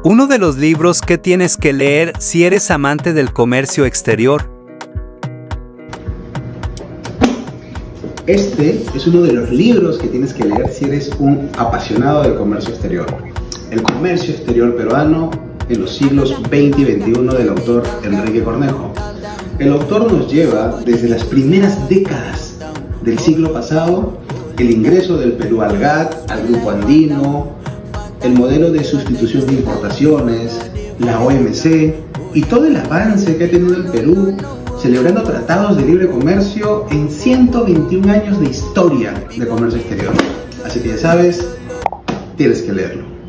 Uno de los libros que tienes que leer si eres amante del comercio exterior. Este es uno de los libros que tienes que leer si eres un apasionado del comercio exterior. El comercio exterior peruano en los siglos XX y XXI del autor Enrique Cornejo. El autor nos lleva desde las primeras décadas del siglo pasado, el ingreso del Perú al GATT, al Grupo Andino, el modelo de sustitución de importaciones, la OMC y todo el avance que ha tenido el Perú celebrando tratados de libre comercio en 121 años de historia de comercio exterior. Así que ya sabes, tienes que leerlo.